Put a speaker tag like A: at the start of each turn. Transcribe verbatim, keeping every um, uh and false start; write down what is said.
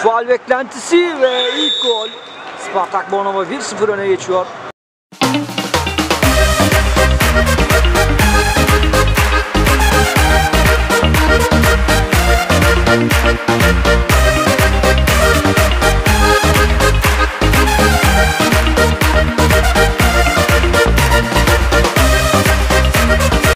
A: faul beklentisi ve ilk gol. Spartak Bornova bir sıfır öne geçiyor.